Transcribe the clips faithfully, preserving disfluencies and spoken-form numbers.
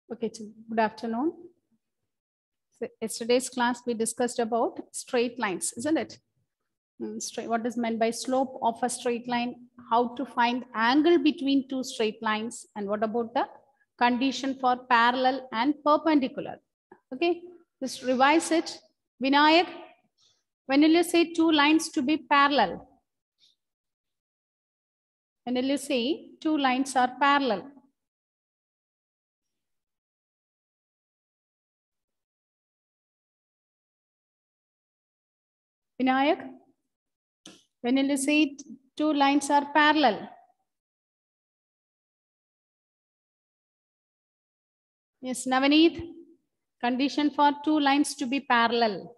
Okay, good afternoon. So yesterday's class we discussed about straight lines, isn't it? Mm, straight, what is meant by slope of a straight line, how to find angle between two straight lines, and what about the condition for parallel and perpendicular. Okay, just revise it. Vinayak, when will you say two lines to be parallel? When will you say two lines are parallel? Vinayak, when will you say two lines are parallel? Yes, Navaneet, condition for two lines to be parallel.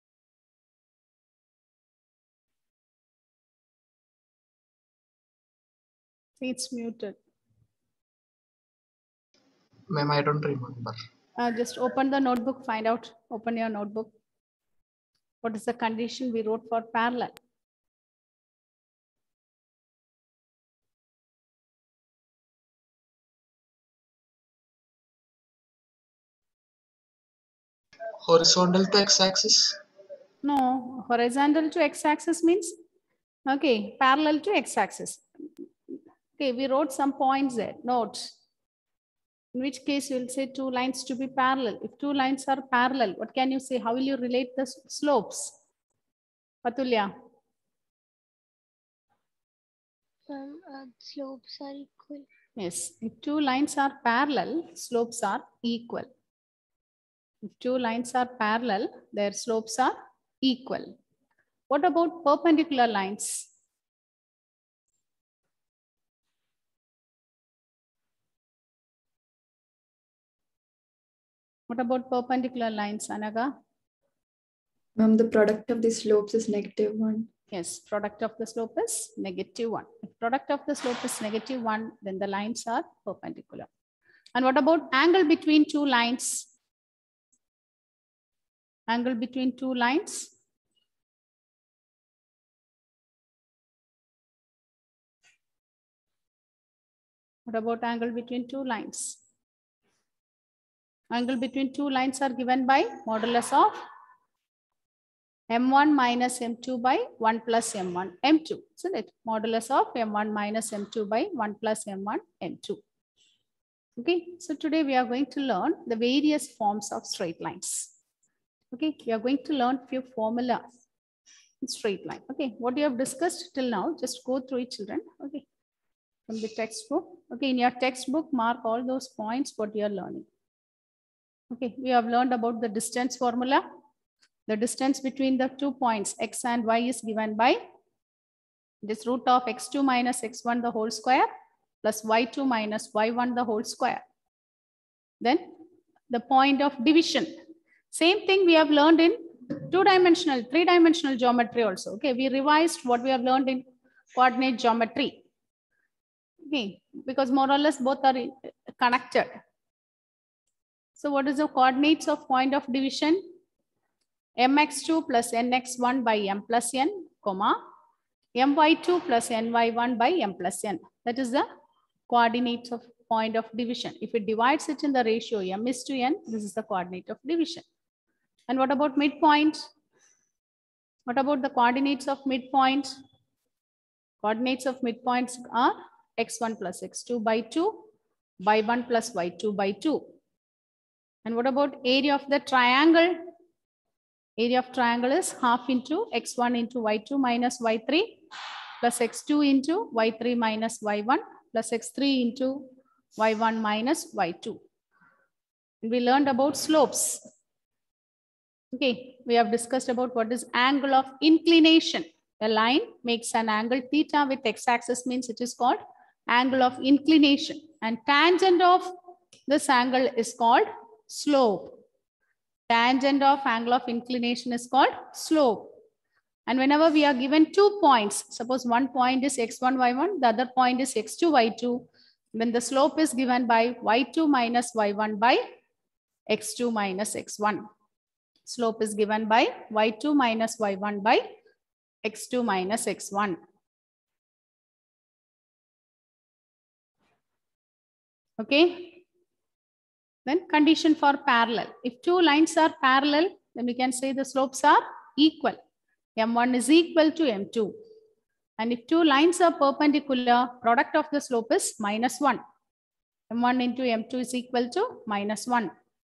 It's muted. Ma'am, I don't remember. Uh, just open the notebook, find out, open your notebook. What is the condition we wrote for parallel? Horizontal to x-axis? No, horizontal to x-axis means, okay, parallel to x-axis. Okay, we wrote some points there, notes. In which case you will say two lines to be parallel. If two lines are parallel, what can you say? How will you relate the slopes? Patulya. Um, uh, slopes are equal. Yes, if two lines are parallel, slopes are equal. If two lines are parallel, their slopes are equal. What about perpendicular lines? What about perpendicular lines, Anaga? Ma'am, the product of the slopes is negative one. Yes, product of the slope is negative one. If product of the slope is negative one, then the lines are perpendicular. And what about angle between two lines? Angle between two lines? What about angle between two lines? Angle between two lines are given by modulus of m one minus m two by one plus m one, m two, isn't it? Modulus of m one minus m two by one plus m one, m two. Okay, so today we are going to learn the various forms of straight lines. Okay, we are going to learn few formulas in straight line. Okay, what you have discussed till now, just go through it, children. Okay, from the textbook. Okay, in your textbook, mark all those points what you are learning. Okay, we have learned about the distance formula. The distance between the two points x and y is given by this root of x two minus x one the whole square plus y two minus y one the whole square. Then the point of division. Same thing we have learned in two-dimensional, three-dimensional geometry also. Okay, we revised what we have learned in coordinate geometry. Okay, because more or less both are connected. So what is the coordinates of point of division? m x two plus n x one by m plus n, comma, m y two plus n y one by m plus n. That is the coordinates of point of division. If it divides it in the ratio m is to n, this is the coordinate of division. And what about midpoint? What about the coordinates of midpoint? Coordinates of midpoints are x one plus x two by two, y one plus y two by two. And what about area of the triangle? Area of triangle is half into x one into y two minus y three plus x two into y three minus y one plus x three into y one minus y two. We learned about slopes. Okay, we have discussed about what is angle of inclination. A line makes an angle theta with x-axis means it is called angle of inclination. And tangent of this angle is called slope. Tangent of angle of inclination is called slope. And whenever we are given two points, suppose one point is x one, y one, the other point is x two, y two, then the slope is given by y two minus y one by x two minus x one. Slope is given by y two minus y one by x two minus x one. Okay. Then condition for parallel. If two lines are parallel, then we can say the slopes are equal. M one is equal to M two. And if two lines are perpendicular, product of the slope is minus one. M one into M two is equal to minus one.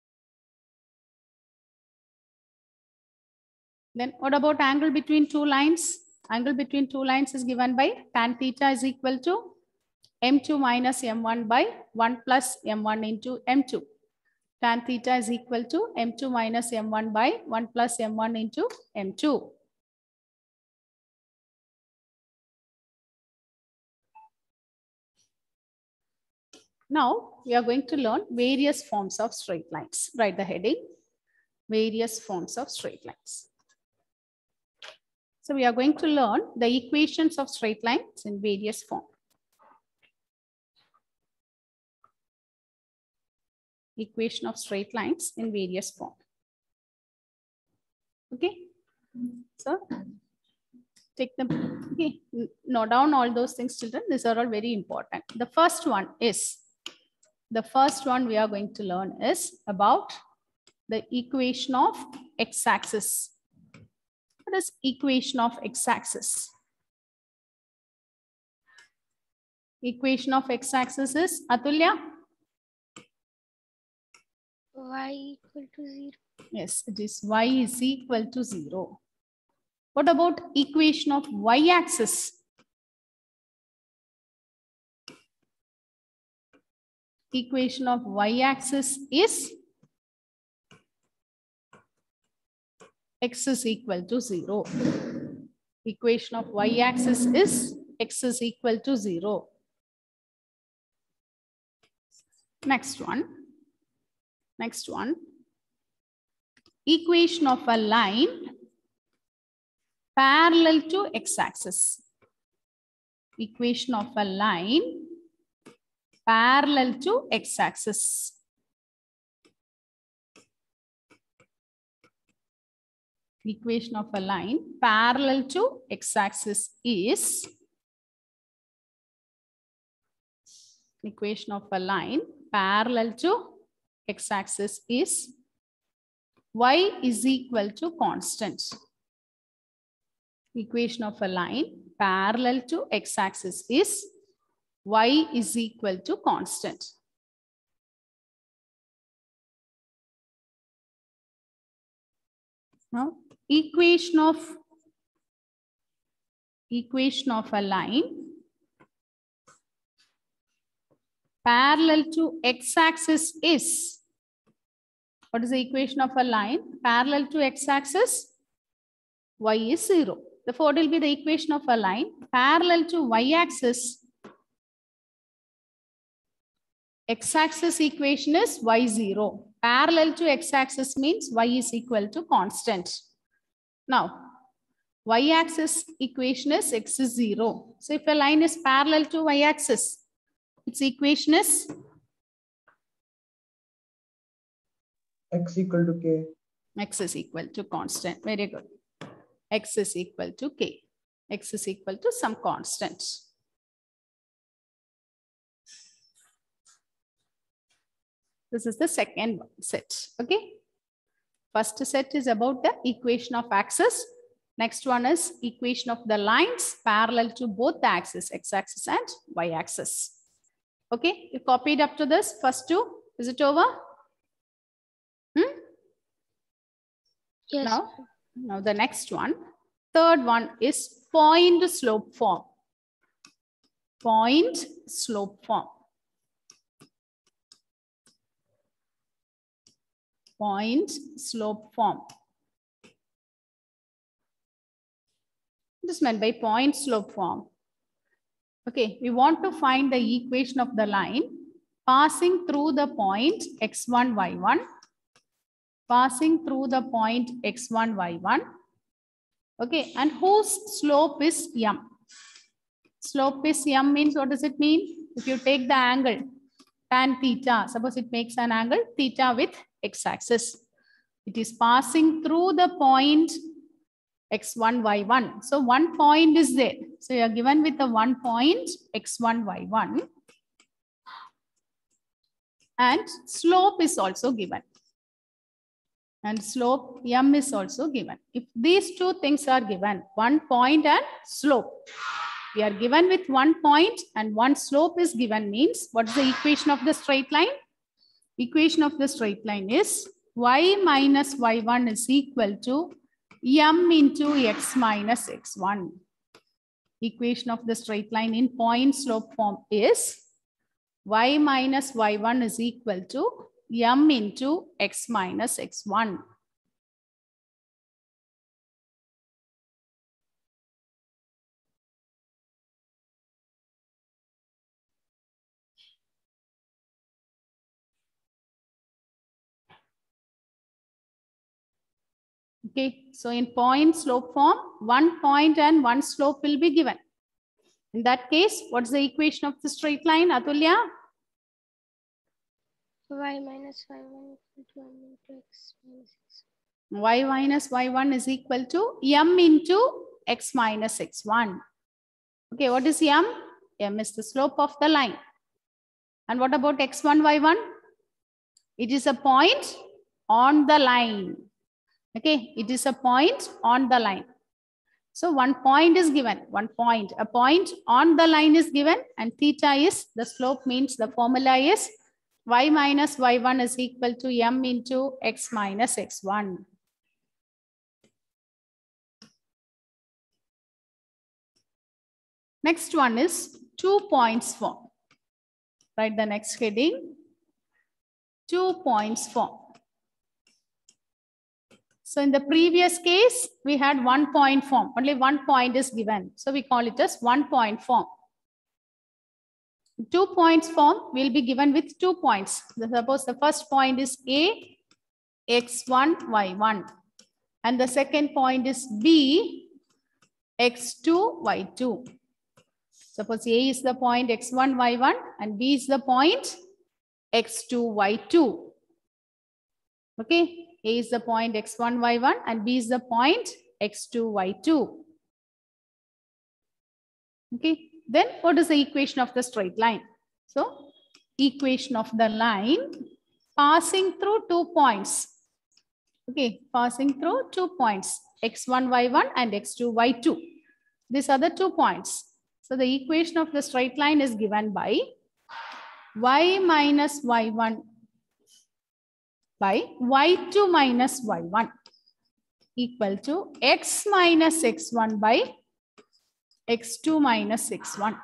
Then what about angle between two lines? Angle between two lines is given by tan theta is equal to M two minus M one by one plus M one into M two. Tan theta is equal to M two minus M one by one plus M one into M two. Now we are going to learn various forms of straight lines. Write the heading, various forms of straight lines. So we are going to learn the equations of straight lines in various forms. Equation of straight lines in various forms. Okay. So take them, okay, note down all those things, children. These are all very important. The first one is, the first one we are going to learn is about the equation of x-axis. What is equation of x-axis? Equation of x-axis is, Atulya? Y equal to zero. Yes, it is y is equal to zero. What about equation of y-axis? Equation of y-axis is x is equal to zero. Equation of y-axis is x is equal to zero. Next one. Next one. Equation of a line parallel to x-axis. Equation of a line parallel to x-axis. Equation of a line parallel to x-axis is, equation of a line parallel to x-axis is y is equal to constant. Equation of a line parallel to x-axis is y is equal to constant. Now, equation of equation of a line parallel to x-axis is, what is the equation of a line parallel to x-axis? Y is zero. Therefore, it will be the equation of a line parallel to y-axis. X-axis equation is y zero. Parallel to x-axis means y is equal to constant. Now, y-axis equation is x is zero. So, if a line is parallel to y-axis, its equation is x equal to k. X is equal to constant. Very good. X is equal to k. X is equal to some constant. This is the second set. Okay. First set is about the equation of axis. Next one is equation of the lines parallel to both the axes, x-axis and y-axis. Okay. You copied up to this first two. Is it over? Hmm? Yes. Now, now the next one. Third one is point slope form. Point slope form. Point slope form. This is meant by point slope form. Okay, we want to find the equation of the line passing through the point x one, y one, passing through the point x one, y one. Okay, and whose slope is m? Slope is m means what does it mean? If you take the angle tan theta, suppose it makes an angle theta with x-axis. It is passing through the point x one, y one. So one point is there. So you are given with the one point x one, y one. and slope is also given. And slope m is also given. If these two things are given, one point and slope, we are given with one point and one slope is given, means what's the equation of the straight line? Equation of the straight line is y minus y one is equal to m into x minus x one. Equation of the straight line in point slope form is y minus y one is equal to m into x minus x one. Okay, so in point slope form, one point and one slope will be given. In that case, what's the equation of the straight line, Atulya? Y minus y one equal to m into x minus x. Y minus y one is equal to m into x minus x one. Okay, what is m? M is the slope of the line. And what about x one, y one? It is a point on the line. Okay, it is a point on the line. So one point is given, one point, a point on the line is given, and theta is the slope, means the formula is y minus y one is equal to m into x minus x one. Next one is two points form. Write the next heading, two points form. So in the previous case, we had one point form, only one point is given. So we call it as one point form. Two points form will be given with two points. Suppose the first point is A, x one, y one. And the second point is B, x two, y two. Suppose A is the point x one, y one, and B is the point x two, y two. Okay. A is the point x one, y one, and B is the point x two, y two. Okay, then what is the equation of the straight line? So, equation of the line passing through two points. Okay, passing through two points, x one, y one and x two, y two. These are the two points. So, the equation of the straight line is given by y minus y one by y two minus y one equal to x minus x one by x two minus x one.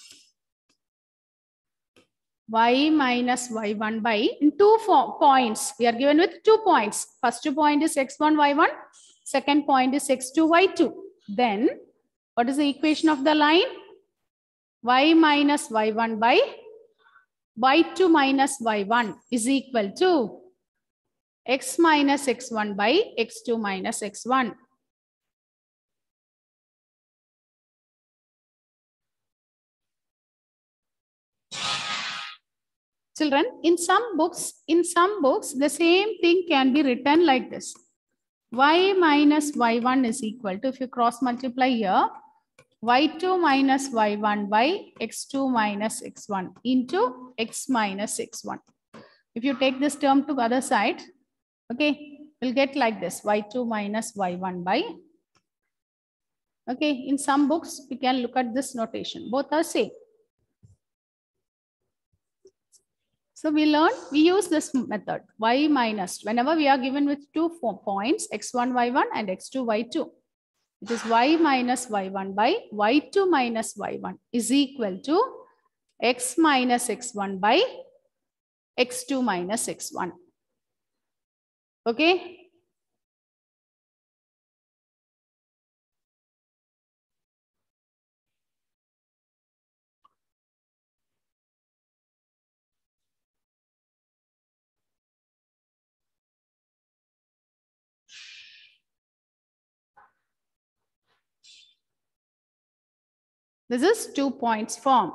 Y minus y one by in two points. We are given with two points. First point is x one, y one. Second point is x two, y two. Then what is the equation of the line? Y minus y one by y two minus y one is equal to x minus x one by x two minus x one. Children, in some books, in some books, the same thing can be written like this. Y minus y one is equal to, if you cross multiply here, y two minus y one by x two minus x one into x minus x one. If you take this term to the other side, okay, we'll get like this, y two minus y one by, okay, in some books, we can look at this notation. Both are same. So we learn, we use this method, y minus, whenever we are given with two four points, x one, y one and x two, y two. It is y minus y one by y two minus y one is equal to x minus x one by x two minus x one. Okay. This is two points form.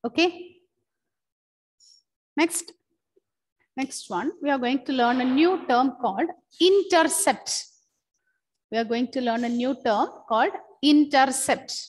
Okay. Next, next one, we are going to learn a new term called intercept. We are going to learn a new term called intercept.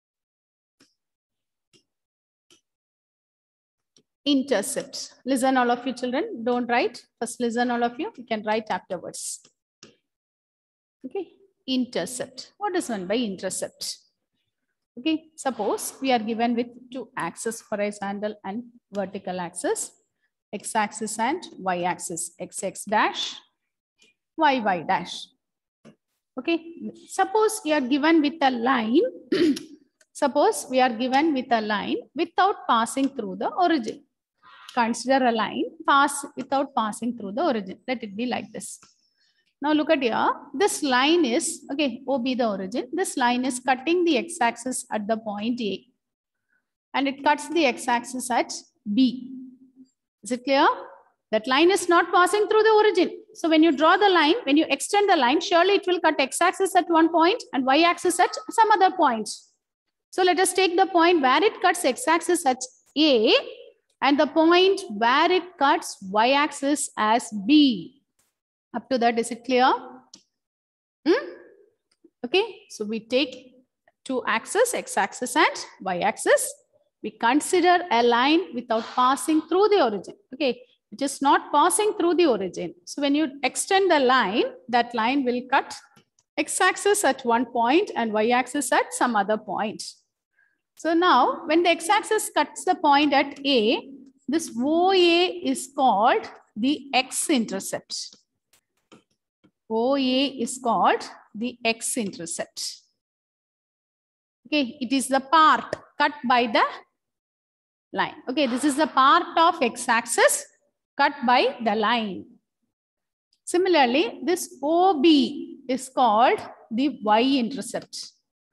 Intercept. Listen, all of you children. Don't write. First listen, all of you. You can write afterwards. Okay. Intercept. What is meant by intercept? Okay. Suppose we are given with two axes, horizontal and vertical axis, x-axis and y-axis, xx dash, yy dash. Okay. Suppose we are given with a line. Suppose we are given with a line without passing through the origin. Consider a line pass without passing through the origin. Let it be like this. Now look at here. This line is, okay, O be the origin. This line is cutting the x-axis at the point A. And it cuts the x-axis at B. Is it clear? That line is not passing through the origin. So when you draw the line, when you extend the line, surely it will cut x-axis at one point and y-axis at some other point. So let us take the point where it cuts x-axis at A and the point where it cuts y-axis as B. Up to that, is it clear? Hmm? Okay, so we take two axes, x-axis and y-axis. We consider a line without passing through the origin. Okay, it is not passing through the origin. So when you extend the line, that line will cut x-axis at one point and y-axis at some other point. So now when the x-axis cuts the point at A, this O A is called the x-intercept. O A is called the x-intercept. Okay, it is the part cut by the line. Okay, this is the part of x-axis cut by the line. Similarly, this O B is called the y-intercept.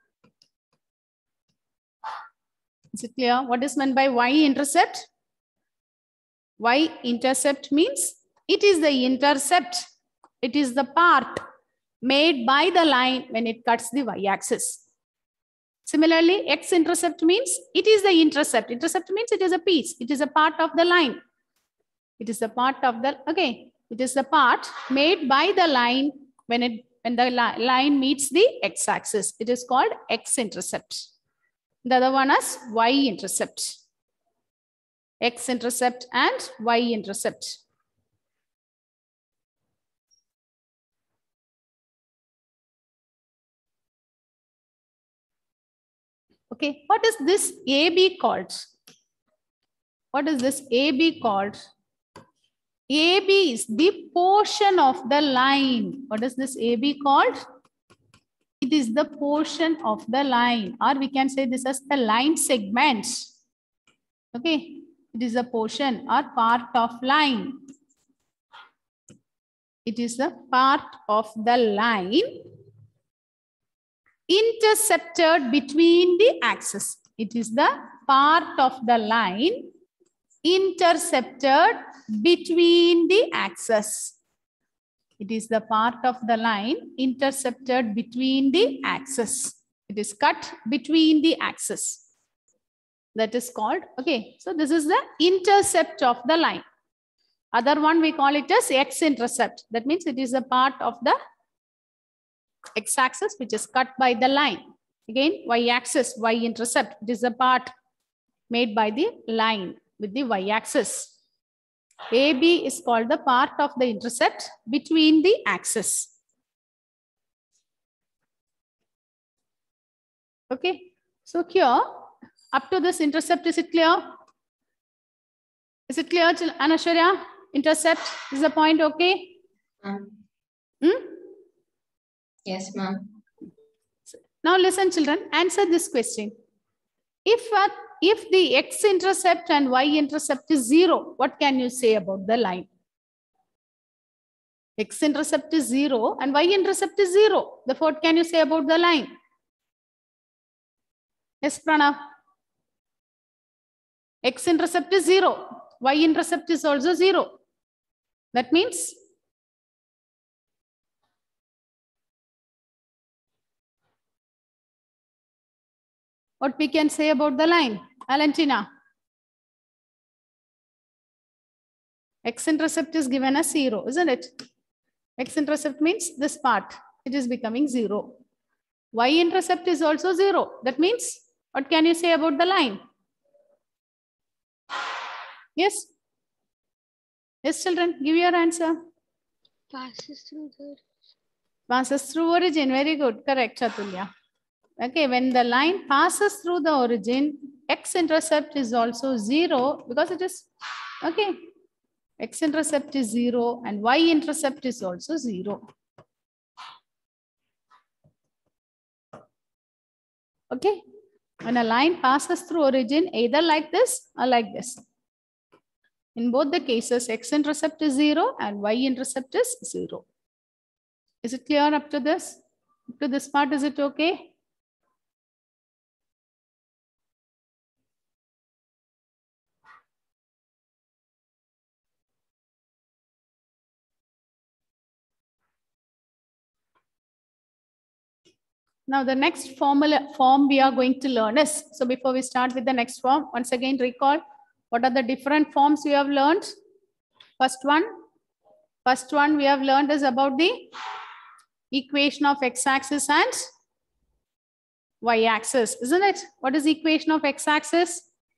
Is it clear? What is meant by y-intercept? Y-intercept means it is the intercept. It is the part made by the line when it cuts the y-axis. Similarly, x-intercept means it is the intercept. Intercept means it is a piece. It is a part of the line. It is a part of the, okay, it is the part made by the line when it when the li line meets the x-axis. It is called x-intercept. The other one is y-intercept. X-intercept and y-intercept. Okay, what is this A B called? What is this A B called? A B is the portion of the line. What is this A B called? It is the portion of the line, or we can say this as the line segment. Okay, it is a portion or part of line. It is the part of the line intercepted between the axes. It is the part of the line intercepted between the axes. It is the part of the line intercepted between the axes. It is cut between the axes. That is called, okay, so this is the intercept of the line. Other one we call it as x-intercept. That means it is a part of the x-axis which is cut by the line. Again, y-axis, y-intercept. It is a part made by the line with the y-axis. A B is called the part of the intercept between the axes. Okay, so here, up to this intercept, is it clear? Is it clear, Anashwarya? Intercept is the point, okay? Um, Hmm? yes, ma'am. Now listen, children, answer this question. If, uh, if the x-intercept and y-intercept is zero, what can you say about the line? X-intercept is zero and y-intercept is zero. Therefore, what can you say about the line? Yes, Pranav. X-intercept is zero. Y-intercept is also zero. That means what we can say about the line? Valentina. X-intercept is given as zero, isn't it? X-intercept means this part, it is becoming zero. Y-intercept is also zero. That means, what can you say about the line? Yes? Yes, children, give your answer. Passes through the Passes through origin. Very good. Correct, Chatulya. Okay, when the line passes through the origin, X-intercept is also zero because it is, okay, X-intercept is zero and Y-intercept is also zero. Okay, when a line passes through origin, either like this or like this. In both the cases, X-intercept is zero and Y-intercept is zero. Is it clear up to this? Up to this part, is it okay? Now the next formula form we are going to learn is, so before we start with the next form, once again recall what are the different forms we have learned. First one, first one we have learned is about the equation of x-axis and y-axis, isn't it? What is the equation of x-axis?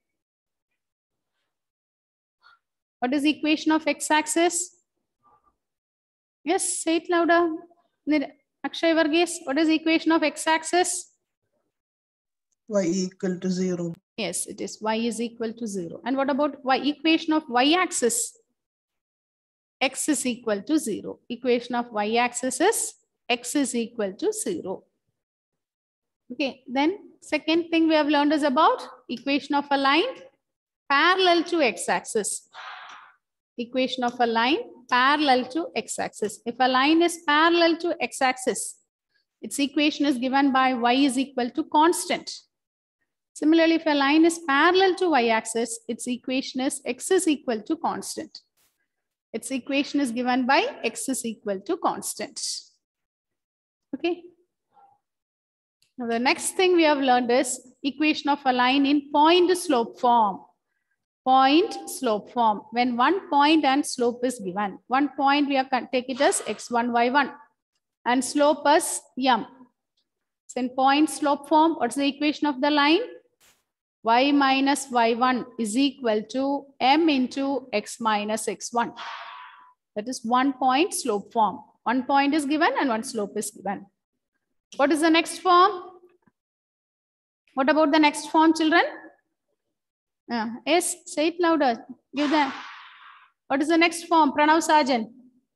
What is the equation of x-axis? Yes, say it louder. Akshay Varghese, what is the equation of x-axis? Y equal to zero. Yes, it is y is equal to zero. And what about y equation of y-axis? X is equal to zero. Equation of y-axis is x is equal to zero. Okay, then second thing we have learned is about equation of a line parallel to x-axis. Equation of a line parallel to x-axis. If a line is parallel to x-axis, its equation is given by y is equal to constant. Similarly, if a line is parallel to y-axis, its equation is x is equal to constant. Its equation is given by x is equal to constant. Okay. Now the next thing we have learned is equation of a line in point slope form. Point slope form. When one point and slope is given, one point we are take it as x one, y one, and slope as m. So in point slope form, what's the equation of the line? Y minus y one is equal to m into x minus x one. That is one point slope form. One point is given and one slope is given. What is the next form? What about the next form, children? Uh, yes, say it louder. Give them. What is the next form? Pranav Sajan.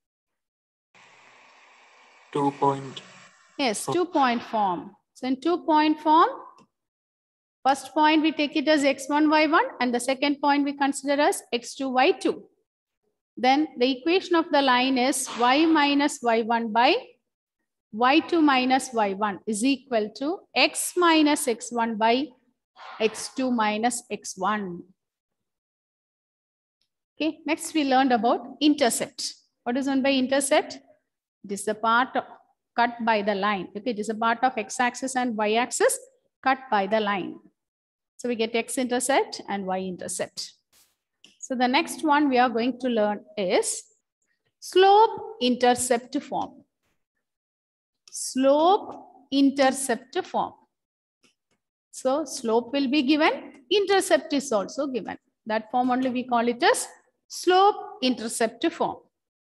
Two point. Yes, two point form. So in two point form, first point we take it as x one, y one, and the second point we consider as x two, y two. Then the equation of the line is y minus y one by y two minus y one is equal to x minus x one by x two minus x one. Okay, next we learned about intercept. What is meant by intercept? It is the part cut by the line. Okay, it is a part of x-axis and y-axis cut by the line. So we get x-intercept and y-intercept. So the next one we are going to learn is slope-intercept form. Slope-intercept form. So slope will be given, intercept is also given. That form only we call it as slope-intercept form.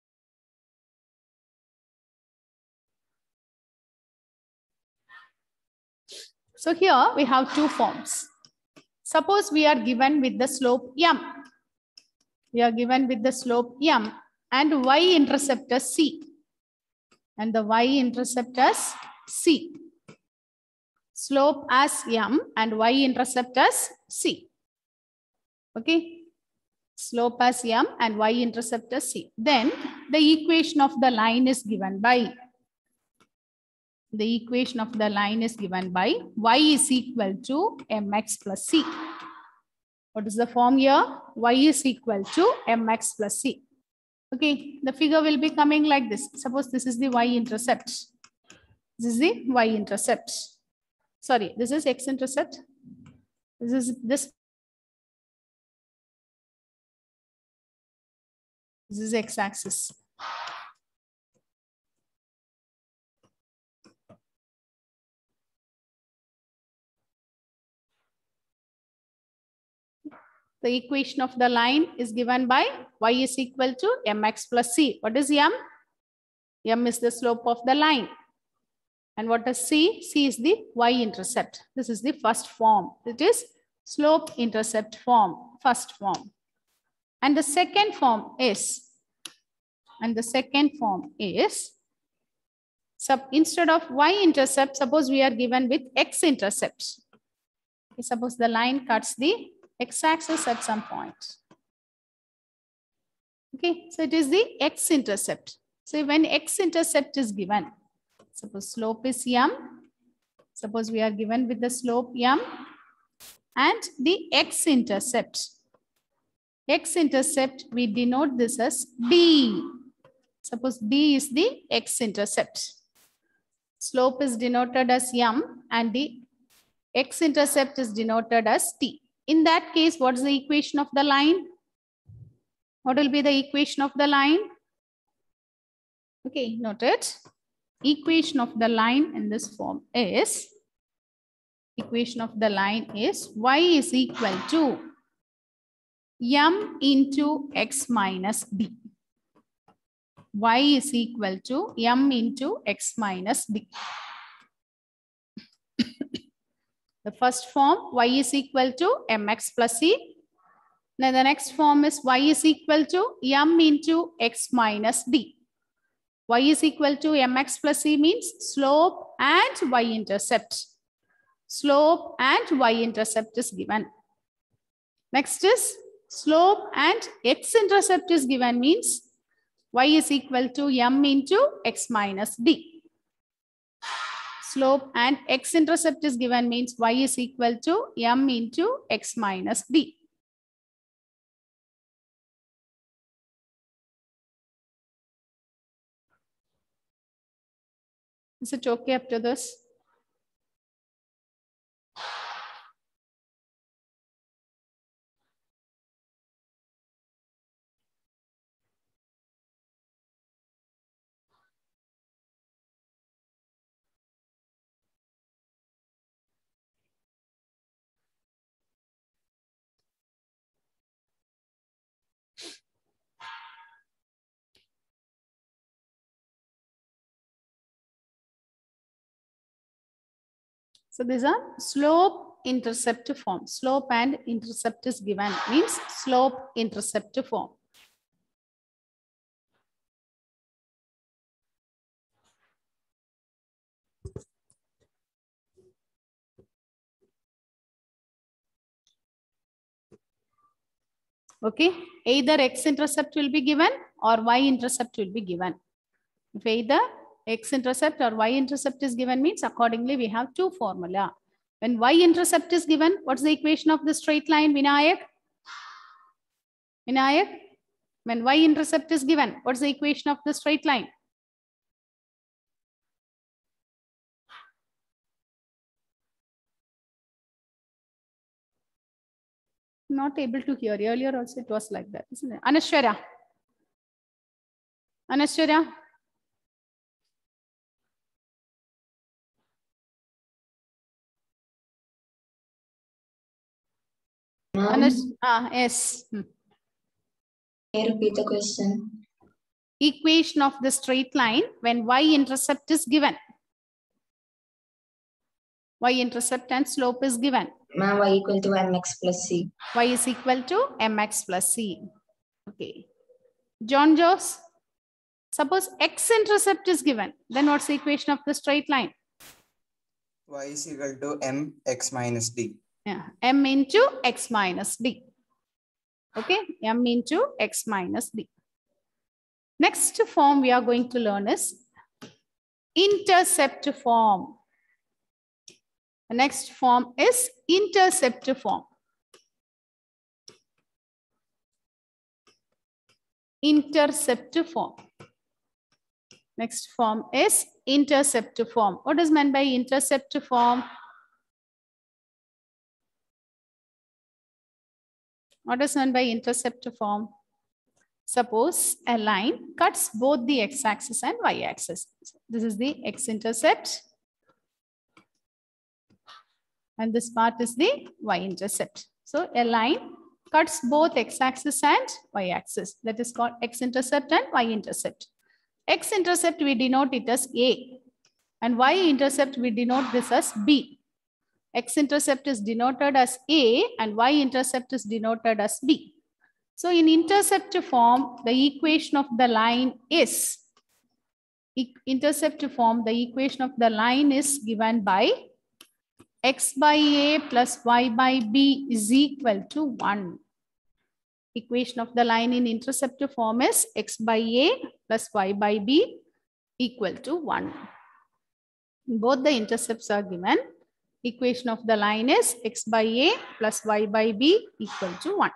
So here we have two forms. Suppose we are given with the slope m. We are given with the slope m and y-intercept as c. And the y-intercept as c. Slope as m and y-intercept as c. Okay. Slope as m and y-intercept as c. Then the equation of the line is given by, the equation of the line is given by y is equal to mx plus c. What is the form here? Y is equal to mx plus c. Okay, the figure will be coming like this. Suppose this is the y-intercept. This is the y-intercept. Sorry, this is x-intercept. This is this This is x-axis. The equation of the line is given by y is equal to mx plus c. What is m? M is the slope of the line. And what is c? C is the y-intercept. This is the first form. It is slope-intercept form, first form. And the second form is, and the second form is, sub, instead of y-intercept, suppose we are given with x-intercept. Suppose the line cuts the x-axis at some point. Okay, so it is the x-intercept. So when x-intercept is given, suppose slope is m, suppose we are given with the slope m and the x-intercept. X-intercept, we denote this as d. Suppose d is the x-intercept. Slope is denoted as m and the x-intercept is denoted as t. In that case, what is the equation of the line? What will be the equation of the line? Okay, note it. Equation of the line in this form is, equation of the line is y is equal to m into x minus d. Y is equal to m into x minus d. The first form, y is equal to mx plus c. Now the next form is y is equal to m into x minus d. Y is equal to mx plus c means slope and y-intercept. Slope and y-intercept is given. Next is slope and x-intercept is given means y is equal to m into x minus d. Slope and x-intercept is given means y is equal to m into x minus d. Is it okay up to this? So these are slope intercept form. Slope and intercept is given means slope intercept form. Okay, either x-intercept will be given or y-intercept will be given. If either x-intercept or y-intercept is given means accordingly we have two formula. When y-intercept is given, what's the equation of the straight line, Vinayak? Vinayak, when y-intercept is given, what's the equation of the straight line? Not able to hear. Earlier also it was like that, isn't it? Anashwarya. Anashwarya. Anash ah, yes. Hmm. Can you repeat the question? Equation of the straight line when y-intercept is given. Y-intercept and slope is given. Ma'am, y equal to mx plus c. Y is equal to mx plus c. Okay. John Joes, suppose x-intercept is given. Then what's the equation of the straight line? Y is equal to m x minus d. Yeah, m into x minus d. Okay, m into x minus d. Next form we are going to learn is intercept form. The next form is intercept form. Intercept form. Next form is intercept form. What is meant by intercept form? What is meant by intercept form? Suppose a line cuts both the x-axis and y-axis. This is the x-intercept. And this part is the y-intercept. So a line cuts both x-axis and y-axis. That is called x-intercept and y-intercept. X-intercept we denote it as A. And y-intercept we denote this as B. X-intercept is denoted as A and y-intercept is denoted as B. So in intercept form, the equation of the line is, intercept form, the equation of the line is given by x by A plus y by B is equal to one. Equation of the line in intercept form is x by A plus y by B equal to one. Both the intercepts are given. Equation of the line is x by A plus y by B equal to one.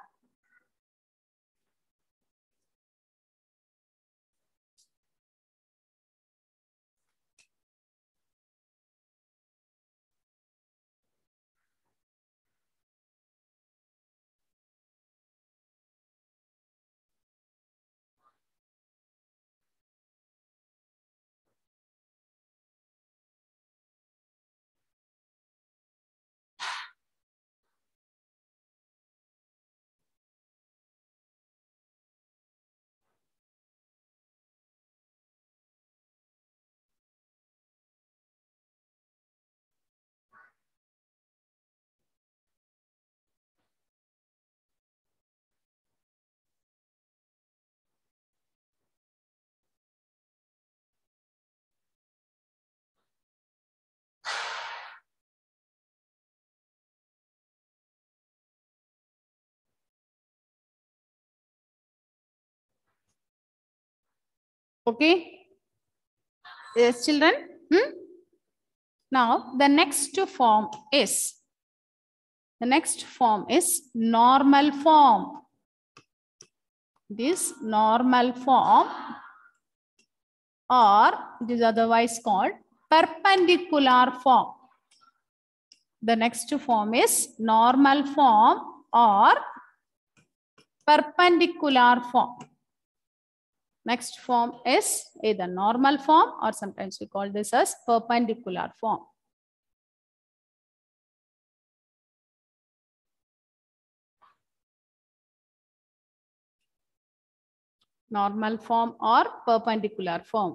Okay. Yes, children. Hmm? Now, the next form is, the next form is normal form. This normal form, or it is otherwise called perpendicular form. The next form is normal form or perpendicular form. Next form is either normal form or sometimes we call this as perpendicular form. Normal form or perpendicular form.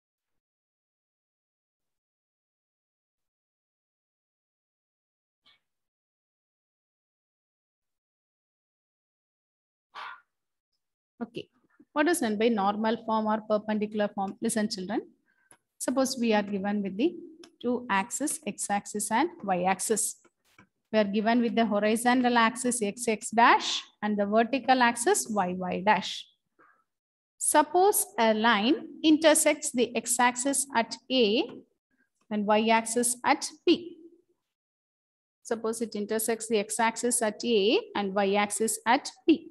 Okay. What is meant by normal form or perpendicular form? Listen, children. Suppose we are given with the two axes, x-axis and y-axis. We are given with the horizontal axis x x dash and the vertical axis y y dash. Suppose a line intersects the x-axis at A and y-axis at B. Suppose it intersects the x-axis at A and y-axis at B.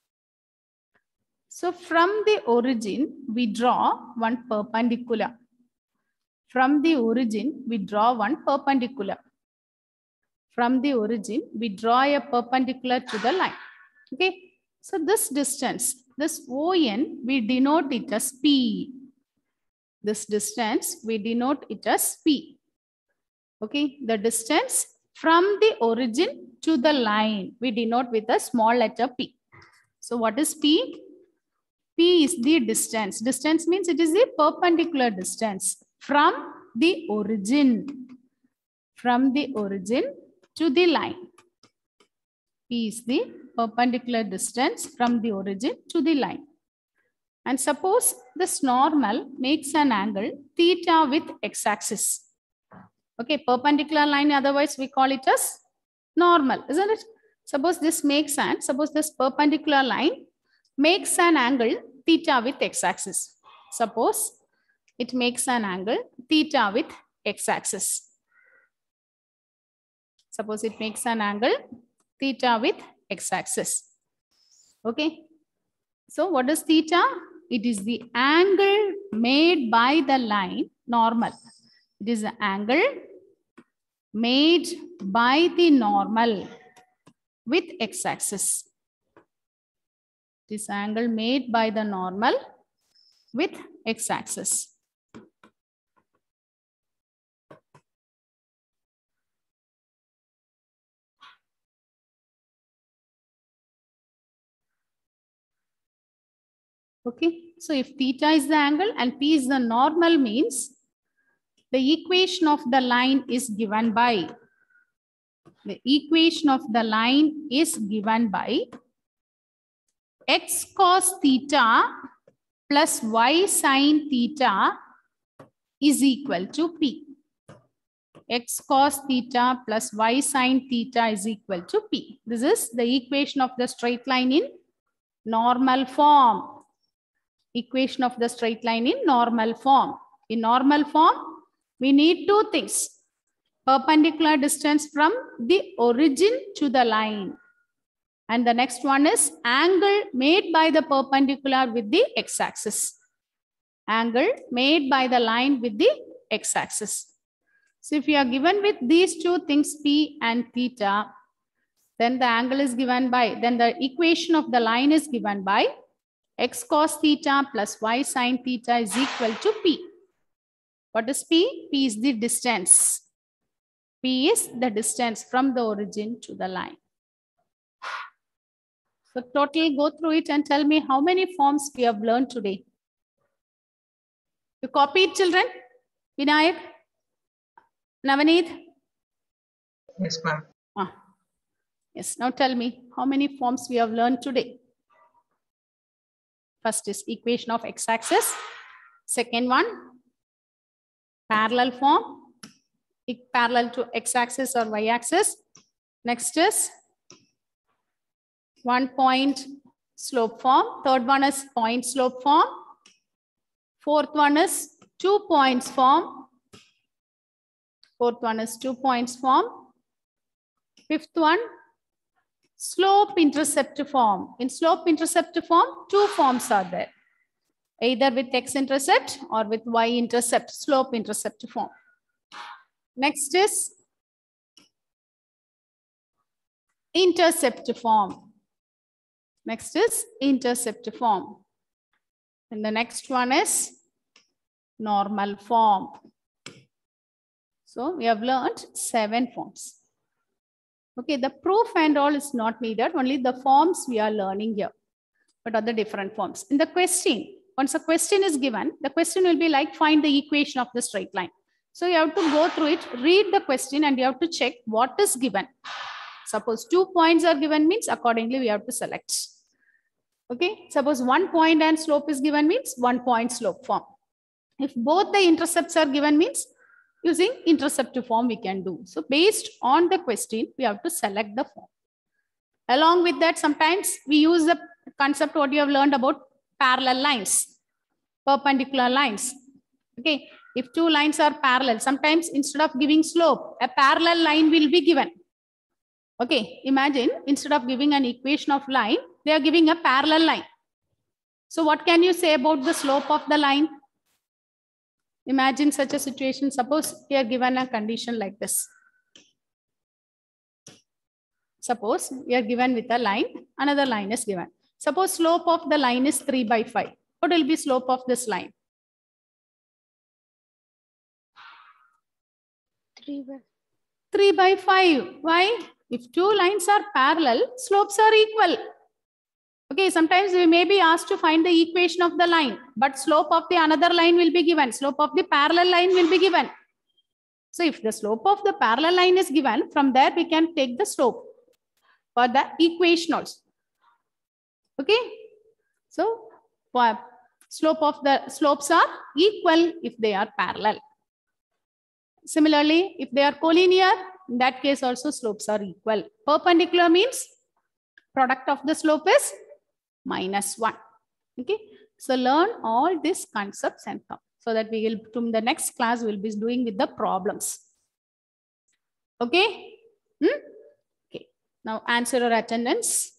So from the origin, we draw one perpendicular. From the origin, we draw one perpendicular. From the origin, we draw a perpendicular to the line. Okay. So this distance, this O N, we denote it as P. This distance, we denote it as P. Okay. The distance from the origin to the line, we denote with a small letter P. So what is P? P is the distance. Distance means it is the perpendicular distance from the origin. From the origin to the line. P is the perpendicular distance from the origin to the line. And suppose this normal makes an angle theta with x-axis. Okay, perpendicular line, otherwise we call it as normal, isn't it? Suppose this makes an, suppose this perpendicular line makes an angle theta with x-axis. Suppose it makes an angle theta with x-axis. Suppose it makes an angle theta with x-axis. Okay. So what is theta? It is the angle made by the line normal. It is the angle made by the normal with x-axis. This angle made by the normal with x-axis. Okay, so if theta is the angle and P is the normal means the equation of the line is given by, the equation of the line is given by x cos theta plus y sin theta is equal to P. X cos theta plus y sin theta is equal to P. This is the equation of the straight line in normal form. Equation of the straight line in normal form. In normal form, we need two things. Perpendicular distance from the origin to the line. And the next one is angle made by the perpendicular with the x-axis. Angle made by the line with the x-axis. So if you are given with these two things, P and theta, then the angle is given by, then the equation of the line is given by x cos theta plus y sin theta is equal to P. What is P? P is the distance. P is the distance from the origin to the line. So total, go through it and tell me how many forms we have learned today. You copied, children? Vinayak? Navaneet? Yes, ma'am. Ah. Yes, now tell me how many forms we have learned today. First is equation of x-axis. Second one, parallel form, parallel to x-axis or y-axis. Next is one point slope form. Third one is point slope form. Fourth one is two points form. Fourth one is two points form. Fifth one, slope intercept form. In slope intercept form, two forms are there. Either with x-intercept or with y-intercept, slope intercept form. Next is intercept form. Next is intercept form. And the next one is normal form. So we have learned seven forms. Okay, the proof and all is not needed, only the forms we are learning here. What are the different forms? In the question, once a question is given, the question will be like find the equation of the straight line. So you have to go through it, read the question and you have to check what is given. Suppose two points are given means accordingly we have to select. Okay, suppose one point and slope is given means one point slope form. If both the intercepts are given means using intercept form we can do. So based on the question, we have to select the form. Along with that, sometimes we use the concept what you have learned about parallel lines, perpendicular lines. Okay, if two lines are parallel, sometimes instead of giving slope, a parallel line will be given. Okay, imagine instead of giving an equation of line, they are giving a parallel line. So what can you say about the slope of the line? Imagine such a situation. Suppose we are given a condition like this. Suppose we are given with a line, another line is given. Suppose slope of the line is three by five. What will be slope of this line? three by three by five. Why? If two lines are parallel, slopes are equal. Okay, sometimes we may be asked to find the equation of the line, but slope of the another line will be given. Slope of the parallel line will be given. So if the slope of the parallel line is given, from there we can take the slope for the equation also. Okay, so for slope of the slopes are equal if they are parallel. Similarly, if they are collinear, in that case also slopes are equal. Perpendicular means product of the slope is minus one. Okay, so learn all these concepts and come so that we will, from the next class, we'll be doing with the problems. Okay, hmm? Okay, now answer your attendance.